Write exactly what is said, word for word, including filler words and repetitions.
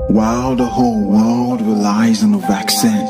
While the whole world relies on a vaccine,